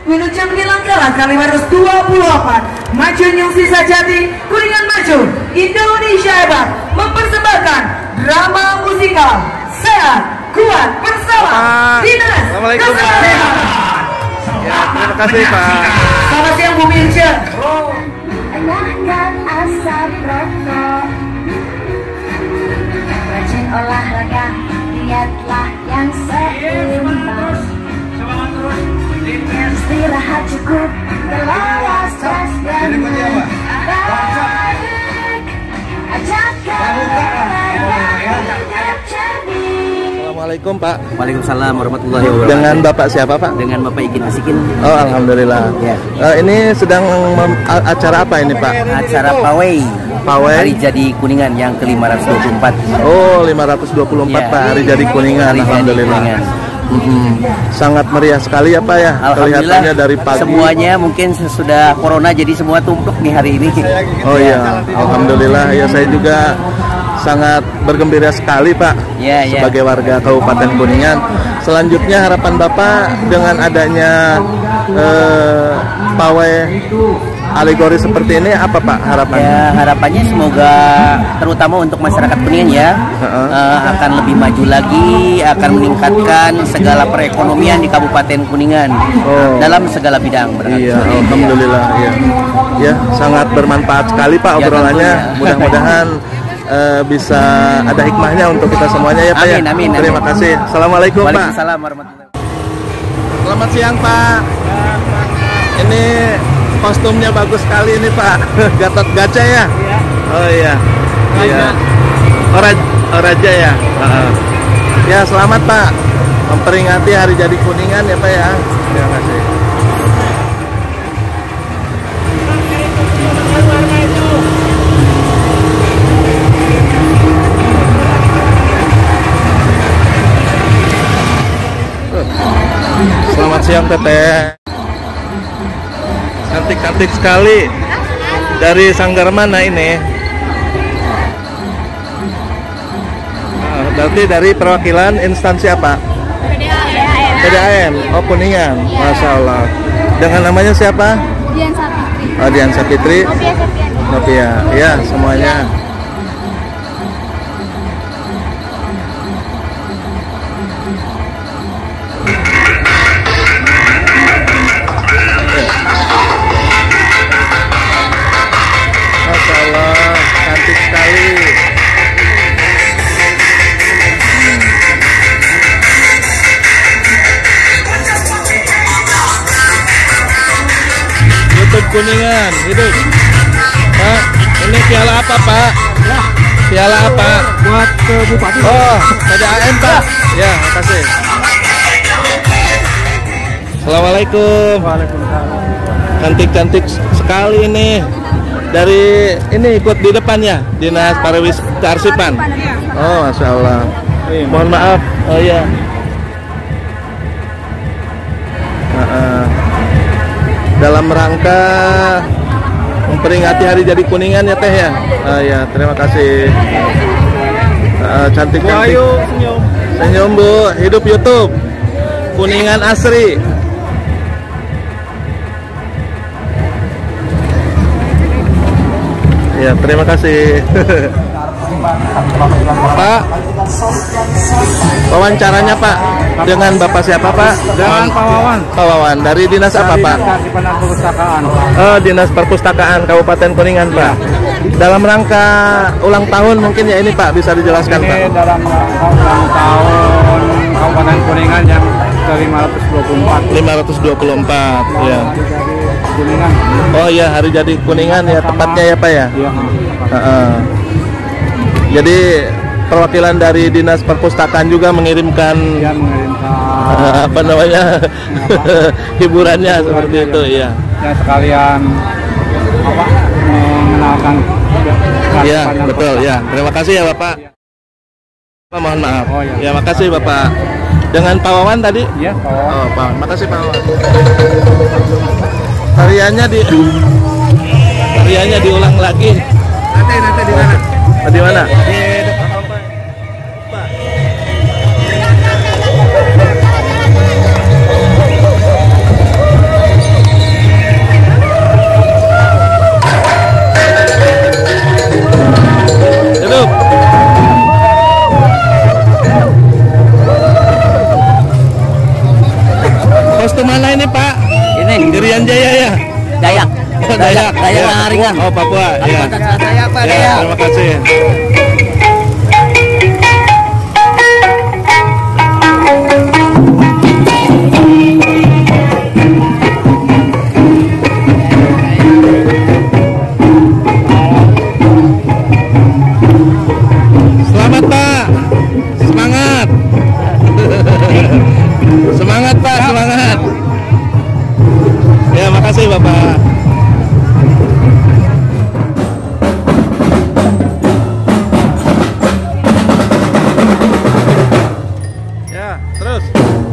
menuju penyelenggaraan kali 224 Maju Nyung Sisa Jati, Kuningan Maju, Indonesia Hebat mempersembahkan drama musikal Sehat Kuat Bersama Dinas Kesehatan. Ya, terima kasih Pak. Selamat siang Bu Mirja. Enakkan asap rokok, rajin olahraga, dietlah yang seimbang, istirahat cukup, kelola stres dan baik, ajak olahraga, hidup cerdik. Assalamualaikum Pak. Waalaikumsalam warahmatullahi wabarakatuh. Dengan Bapak siapa Pak? Dengan Bapak Ikin Asikin. Oh alhamdulillah. Ya. Ini sedang acara apa ini Pak? Acara Pawai. Pawai. Hari Jadi Kuningan yang ke-524. Oh 524 Ya. Pak, Hari Jadi Kuningan. Hari Jadi Alhamdulillah. Kuningan. Sangat meriah sekali ya Pak ya. Kelihatannya dari pagi. Semuanya mungkin sudah corona jadi semua tumpuk nih hari ini. Oh iya, alhamdulillah ya, saya juga sangat bergembira sekali Pak Ya, ya. sebagai warga Kabupaten Kuningan. Selanjutnya harapan Bapak dengan adanya pawai alegori seperti ini apa Pak harapannya? Ya, harapannya semoga terutama untuk masyarakat Kuningan ya akan lebih maju lagi, akan meningkatkan segala perekonomian di Kabupaten Kuningan dalam segala bidang. Iya, alhamdulillah ya. Ya, sangat bermanfaat sekali Pak obrolannya. Tentunya. Mudah-mudahan bisa ada hikmahnya untuk kita semuanya ya Pak ya. Amin, amin. Terima kasih. Assalamualaikum Pak. Waalaikumsalam warahmatullahi wabarakatuh. Selamat siang Pak. Ini kostumnya bagus sekali ini Pak. Gatot Kaca ya? Oh iya. Iya. Oh Raja ya. Ya selamat Pak. Memperingati Hari Jadi Kuningan ya Pak ya. Terima kasih. Selamat siang Teteh. Cantik-cantik sekali. Dari sanggar mana ini? Berarti dari perwakilan instansi apa? PDAM. Oh Kuningan. Masya Allah. Dengan namanya siapa? Dian Sapitri. Oh Dian Sapitri. Novia Septiani. Novia. Ya semuanya. Masya Allah, cantik sekali. YouTube Kuningan, hidup. Pak, ini piala apa Pak? Piala apa? Buat Bupati. Oh, PDAM Pak. Ya, makasih. Assalamualaikum. Waalaikumsalam. Cantik-cantik sekali ini. Dari ini ikut di depan ya, Dinas Kearsipan. Oh, Masya Allah. Mohon maaf. Oh iya. Dalam rangka memperingati Hari Jadi Kuningan ya Teh ya. Ya, terima kasih. Cantik-cantik. Senyum Bu, hidup YouTube. Kuningan Asri. Ya, terima kasih. Pak, wawancaranya Pak dengan Bapak siapa Pak? Dengan Pak Wawan. Pak Wawan, dari dinas apa Pak? Dinas Perpustakaan. Oh, Dinas Perpustakaan Kabupaten Kuningan Pak. Dalam rangka ulang tahun mungkin ya ini Pak, bisa dijelaskan Pak? Ini dalam ulang tahun Kabupaten Kuningan yang ke-524. 524 ya. Kuningan. Oh iya, Hari Jadi Kuningan ya tepatnya ya Pak ya? Iya. Jadi perwakilan dari Dinas Perpustakaan juga mengirimkan Dia mengirimkan apa namanya hiburannya seperti itu ya. yang sekalian apa mengenalkan. Iya betul ya. Terima kasih ya Bapak. Mohon maaf. Oh, iya. Ya makasih Bapak. Dengan Pak Wawan tadi? Iya, Pak Wawan. Oh Pak, makasih Pak Wawan. Tariannya diulang lagi. Nanti di mana? Di mana? Padang. Oh, Papua. Ya. Kalimantan Selatan ya, Pak. Ya, terima kasih. Selamat, Pak. Semangat. Semangat, Pak, semangat. Ya, makasih, Bapak. Ya, terus.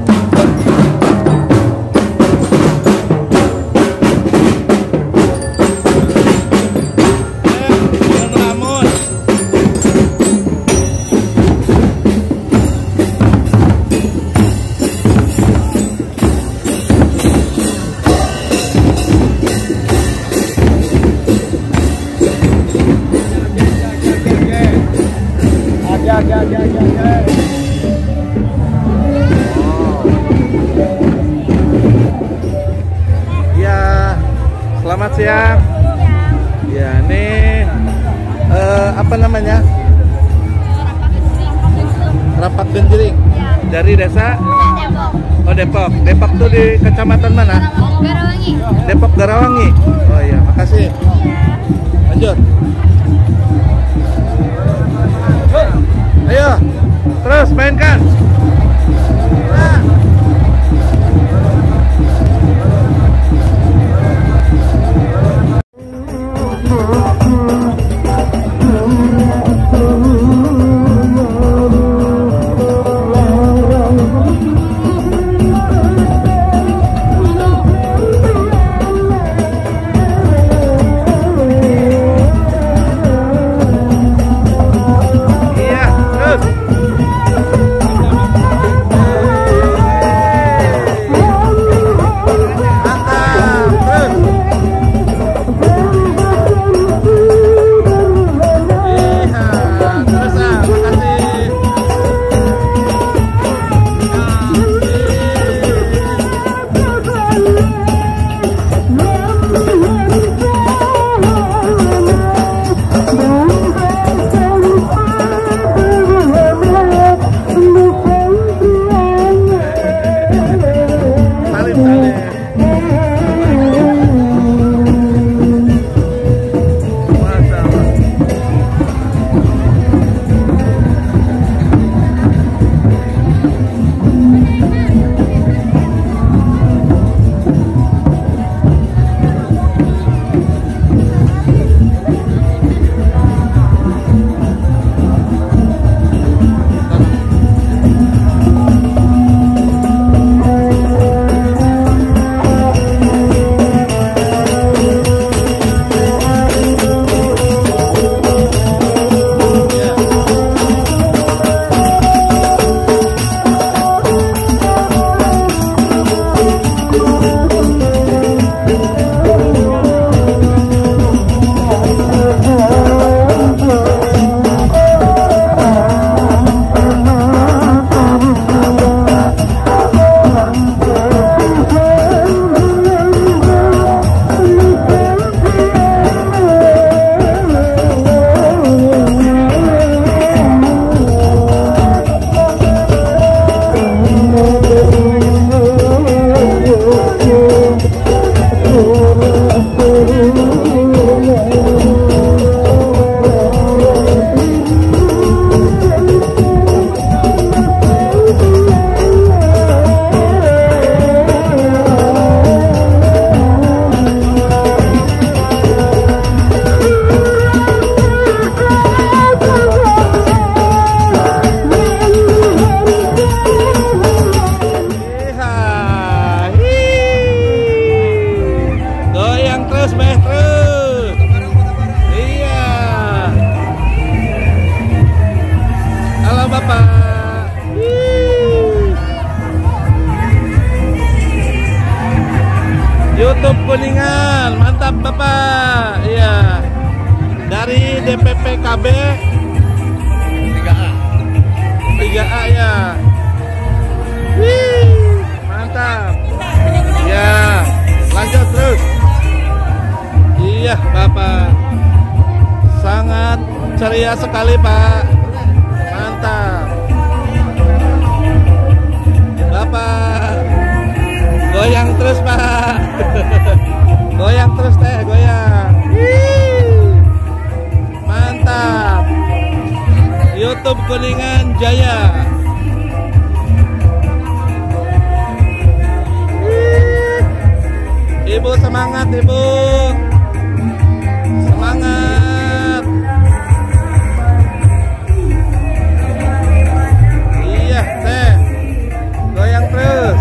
Jangan ngelamun. Ya, selamat siang. Ya, ini apa namanya? Rapak Genjering. Dari desa? Oh, Depok. Depok tuh di kecamatan mana? Garawangi. Depok Garawangi. Oh iya, makasih. Lanjut. Ayo, terus mainkan. Nah. Iya, terus. Mantap, terus. Iya, terus makasih. Salim, salim. Masya Allah. YouTube Kuningan, mantap Bapak. Iya. Dari DPP KB 3A ya. Wih, mantap. Ya, lanjut terus. Iya, Bapak. ceria sekali Pak. Mantap. Bapak goyang terus Pak. Goyang terus teh, goyang. Mantap. YouTube Kuningan Jaya. Ibu semangat Ibu. Semangat. Iya teh. Goyang terus.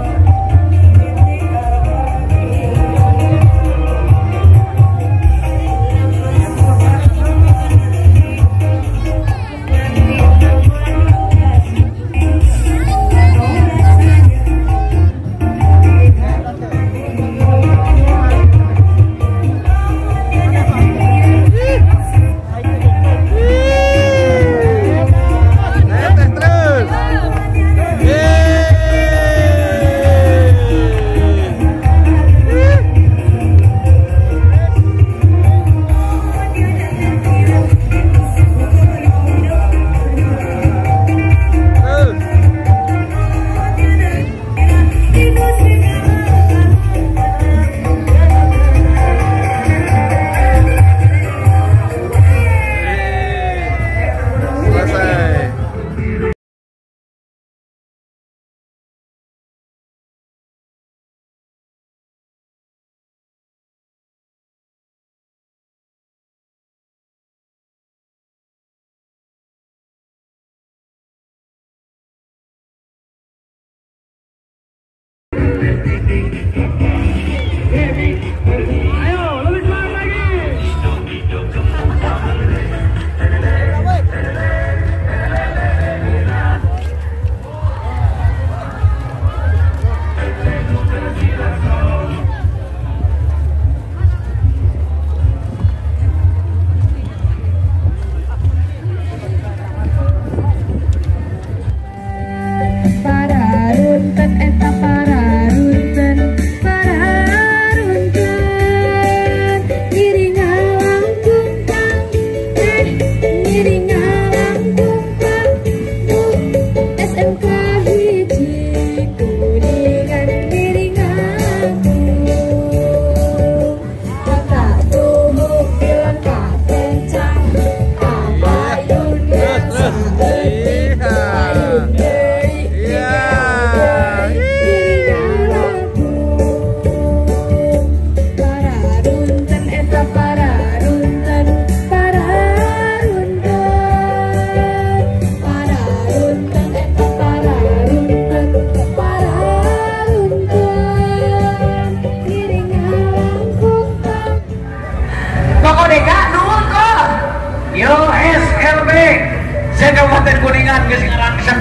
Kabupaten Kuningan geus ngarangsep.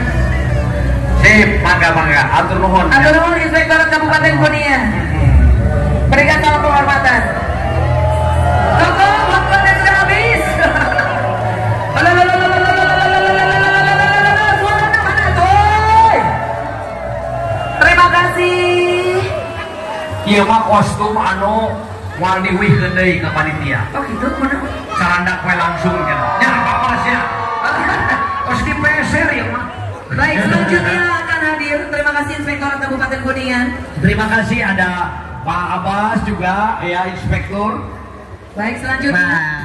Sip, mangga. Atur nuhun. Atur nuhun Inspektorat Kabupaten Kuningan. Berikan salam penghormatan. Toko, waktunya sudah habis. Terima kasih. Ieu mah kostum anu moal diwihkeun deui ka panitia. Oh gitu, mana? Caranda kue langsung nya. Nya apa sia? Terus di peser ya mah. Baik, selanjutnya akan hadir. Terima kasih Inspektorat Kabupaten Kuningan. Terima kasih ada Pak Abbas juga ya, Inspektur. Baik, selanjutnya.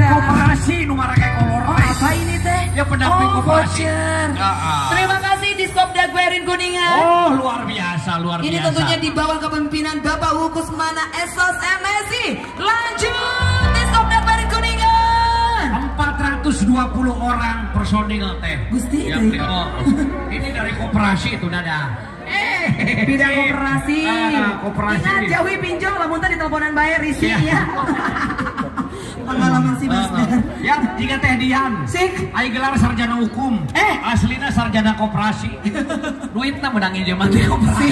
koperasi nu marake kolor. Oh, apa ini teh? Ya pendamping koperasi. Voucher. Terima kasih Diskop Dagwerin Kuningan. Oh, luar biasa, luar biasa. Ini tentunya di bawah kepemimpinan Bapak Wukus Mana Esos MSI. Lanjut Diskop Dagwerin Kuningan. 420 orang personil teh. Gusti. Ini dari koperasi itu Dada. Bidang koperasi. Koperasi. Ingat jauhi pinjol lamun tadi teleponan bayar isi ya. Pengalaman si Mas Dan. Ya, jika teh Dian. Sik. Ai gelar sarjana hukum. Aslina sarjana koperasi. Duitna menangin zaman di koperasi.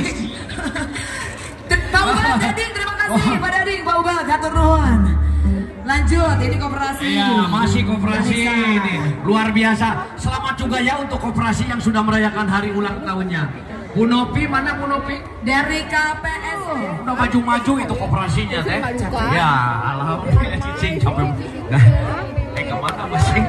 Pak Ubah, Dading, terima kasih Pak Dading, Pak Ubah, gatur nuhun. Lanjut, ini koperasi. Iya, masih koperasi ini. Luar biasa. Selamat juga ya untuk koperasi yang sudah merayakan hari ulang tahunnya. Bu Nopi, mana Bu Nopi? Dari KPS. Udah maju-maju itu koperasinya teh. Ya, alhamdulillah cicing sampai. Nah, kemana masing?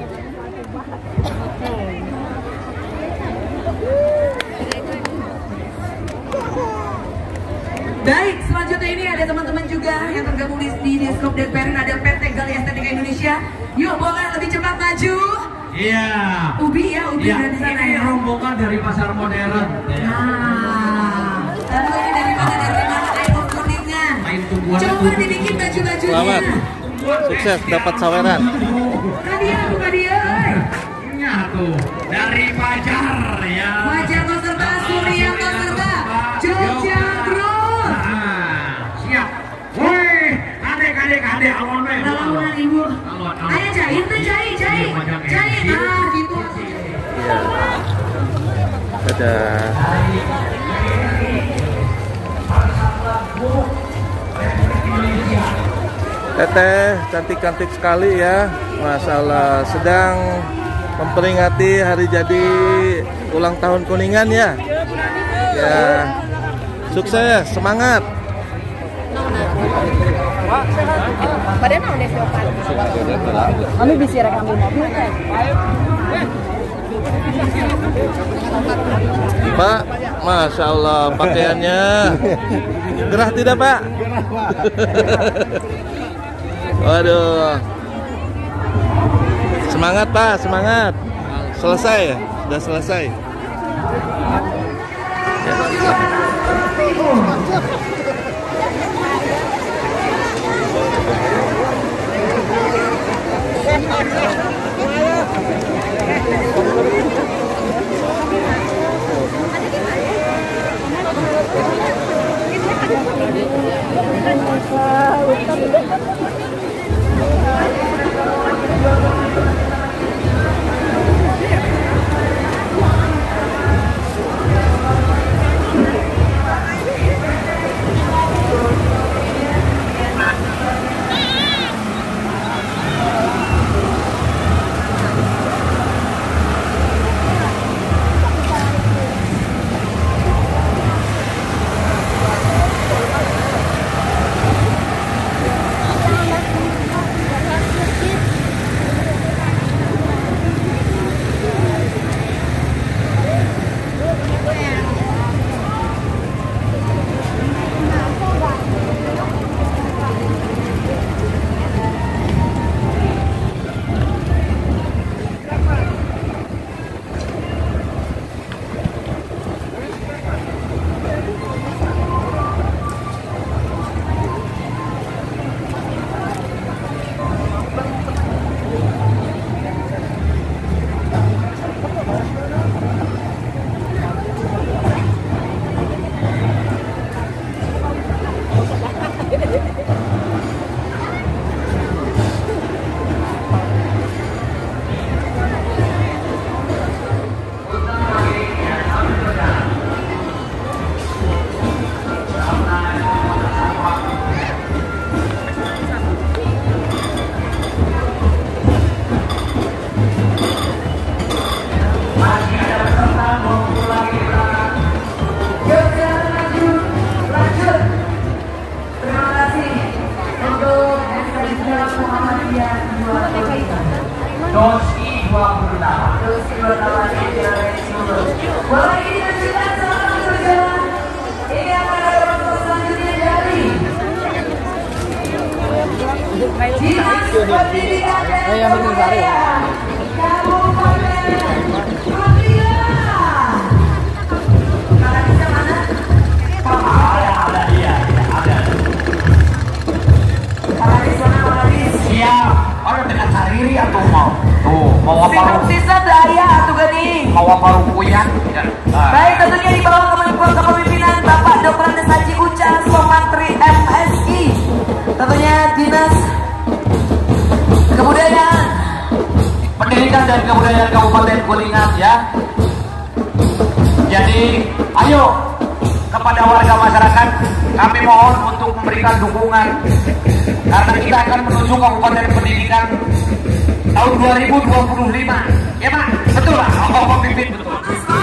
Baik, selanjutnya ini ada teman-teman juga yang tergabung di Diskop Dagwerin, ada PT Gali Estetika Indonesia. Yuk, boleh lebih cepat maju. Iya. Ubi ya, Ubi ada di sana ini ya. rombongan dari pasar modern. Nah, lalu ini dari mana air kuningan. Coba dibikin baju-bajunya. Selamat. Sukses dapat saweran. Kadia, buka dia. Ya tuh, dari Fajar ya. Fajar Konserta, Surya Konserta, Jogja Group. Siap. Woi, adek alon we. Alon ibu. Ayo jahit tuh jahit. Nah gitu. Iya. Dadah. Teteh cantik-cantik sekali ya. Masalah sedang memperingati hari jadi ulang tahun Kuningan ya. Ya. Sukses, semangat. Pada naon deh Sopan? Kami bisa rekam di mobil kan? Pak, Masya Allah pakaiannya gerah tidak Pak? Waduh. Semangat Pak, semangat. Selesai ya? Sudah selesai. Jadi ayo kepada warga masyarakat kami mohon untuk memberikan dukungan karena kita akan menuju Kabupaten Pendidikan tahun 2025. Ya Pak, betul Pak? Oh, pemimpin betul.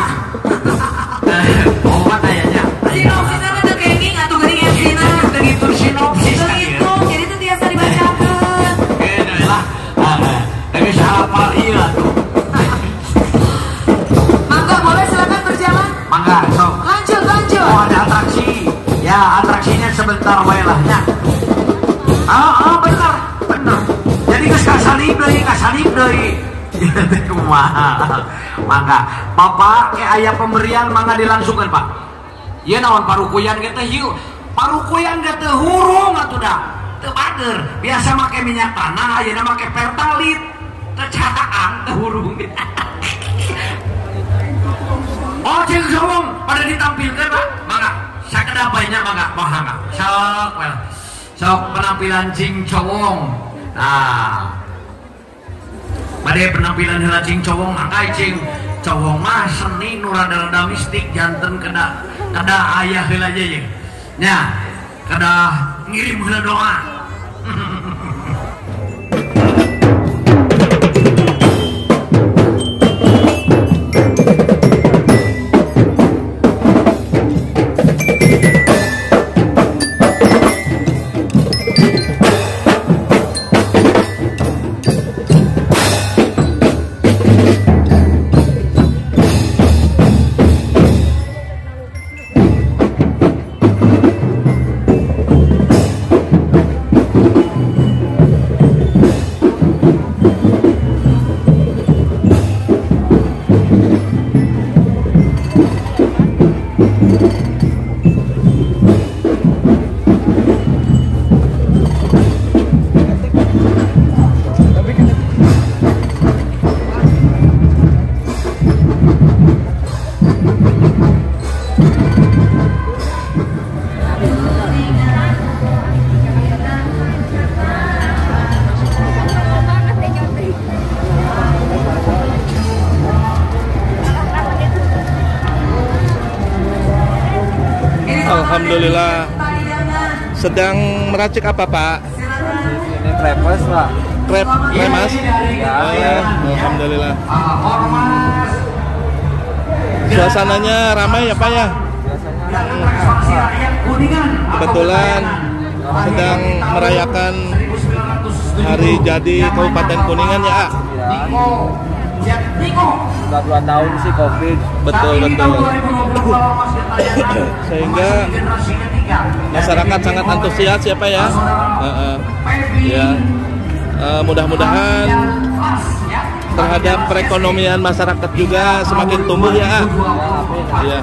Oh, katanya. Sinopsisnya ada kenging atau gering yang sina. Begitu sinopsis. Begitu, jadi itu biasa dibacakan. Ini lah, tapi siapa iya tuh? Mangga boleh silakan berjalan. Mangga, sok. Lanjut, lanjut. Oh, ada atraksi. Ya, atraksinya sebentar wae lah ya. Benar, benar. Jadi kasalib deui. Mangga, Bapak ke aya pemberian mangga dilangsungkan, Pak. Ieu naon parukuyan ge teh hiu. Parukuyan ge teh hurung atuh dah. Teu bager. Biasa make minyak tanah, ayeuna make pertalit. Teu cahaan teu hurung. Oh, cing sawung pada ditampilkan, Pak. Mangga, sakedah banyak mangga, mangga. Sok, well. Sok penampilan cing cowong. Nah, pada penampilan heula cing cowong, mangga cing cowong mah seni nu rada-rada mistik janten kada aya heula je. Nya, kada ngirim heula doa. Alhamdulillah. Sedang meracik apa, Pak? Ini krepes, Pak. Kremas? Ya, Oh ya, alhamdulillah. Suasananya ramai ya, Pak ya? Kebetulan sedang merayakan hari jadi Kabupaten Kuningan ya, A? Sudah 2 tahun sih COVID. Betul. Sehingga masyarakat sangat antusias ya, Pak ya? Ya. Mudah-mudahan terhadap perekonomian masyarakat juga semakin tumbuh ya, A. Ya.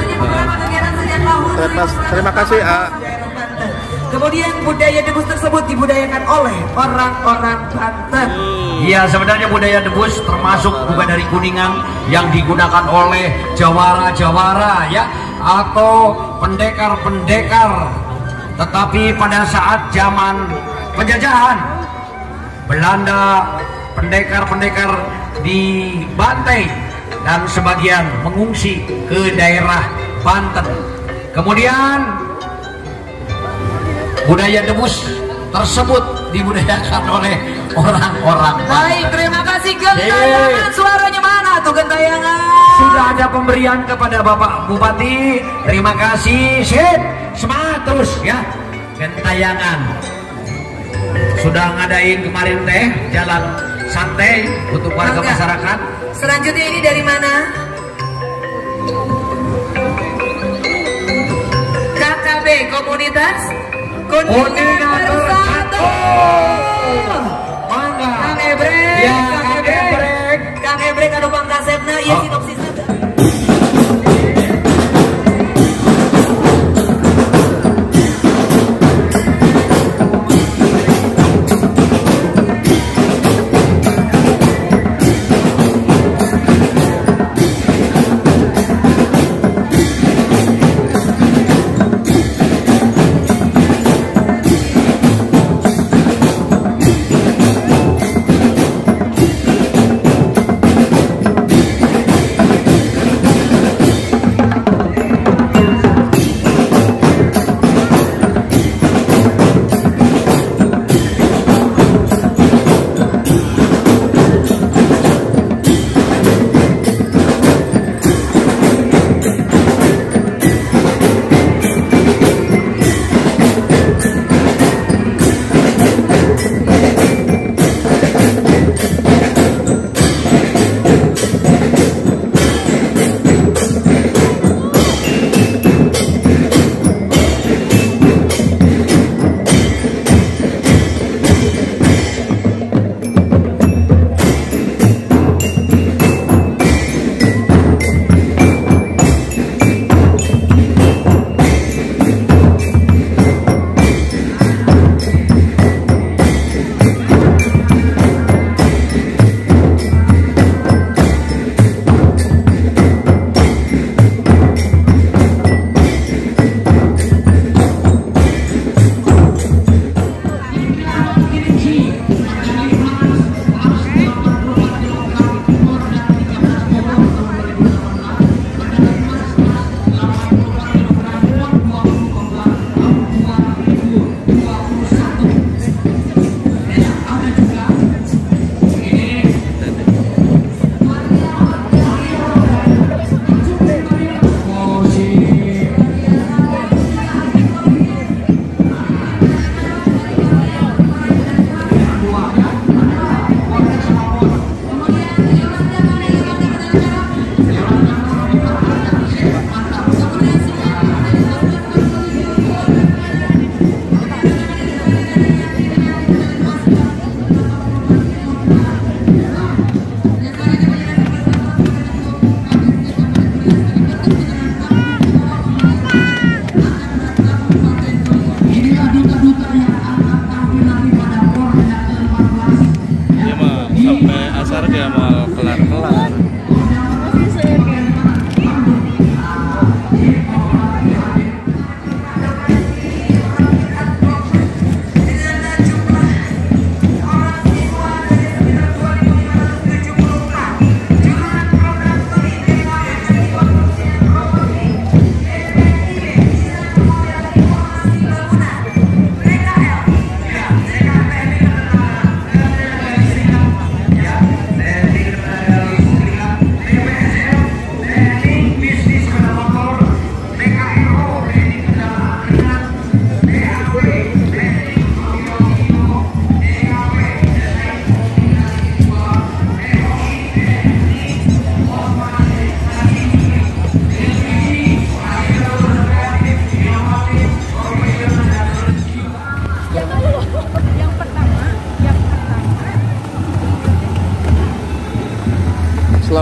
Terima kasih, A. Kemudian budaya debus tersebut dibudayakan oleh orang-orang Banten. Iya, sebenarnya budaya debus termasuk juga dari Kuningan yang digunakan oleh jawara-jawara ya atau pendekar-pendekar. Tetapi pada saat zaman penjajahan Belanda, pendekar-pendekar dibantai dan sebagian mengungsi ke daerah Banten. Kemudian budaya debus tersebut dibudayakan oleh orang-orang. Baik, terima kasih Gentayangan. Suaranya mana tuh Gentayangan? Sudah ada pemberian kepada Bapak Bupati. Terima kasih. Sip, semangat terus ya. Gentayangan sudah ngadain kemarin teh jalan santai untuk warga masyarakat. Selanjutnya ini dari mana? KKB Komunitas Kuningan Bersatu. Mangga. Kang Ebrek, Ya, Kang Ebrek anu pangkasepna ieu sinopsisna.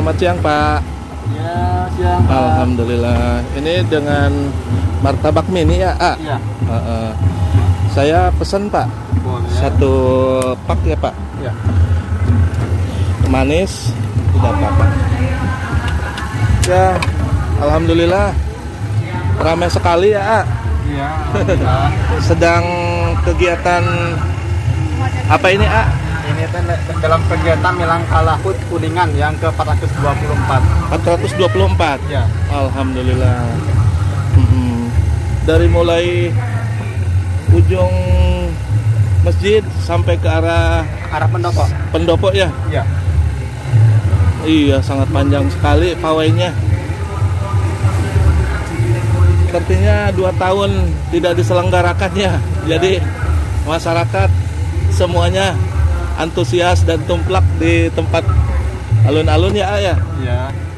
Selamat siang Pak. Ya, siang Pak. Alhamdulillah. Ini dengan martabak mini ya, A? Iya. Saya pesan Pak. Boleh. 1 pak ya Pak. Ya. Manis tidak apa-apa. Ya, alhamdulillah. Ramai sekali ya, A. Iya, alhamdulillah. Sedang kegiatan apa ini, A? Ini dalam kegiatan Milangkalahut Kuningan yang ke-424. 424. Ya. Alhamdulillah. Dari mulai ujung masjid sampai ke arah pendopo. pendopo ya. Iya. Iya, sangat panjang sekali pawainya. Sepertinya 2 tahun tidak diselenggarakan ya. Jadi masyarakat semuanya antusias dan tumplak di tempat alun-alun ya, A ya. Iya.